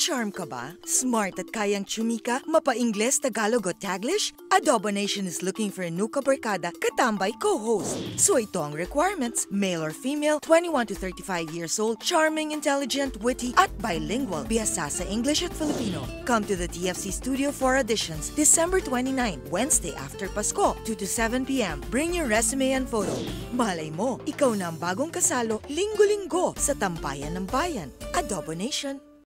Na-charm ka ba? Smart at kayang chumika? Mapa-Ingles, Tagalog o Taglish? Adobo Nation is looking for a new kabarkada, katambay co-host. So ito ang requirements: male or female, 21 to 35 years old, charming, intelligent, witty, at bilingual. Bihasa sa English at Filipino. Come to the TFC studio for auditions December 29, Wednesday after Pasko, 2 to 7 p.m. Bring your resume and photo. Malay mo, ikaw na ang bagong kasalo linggo-linggo sa Tambayan ng Bayan. Adobo Nation.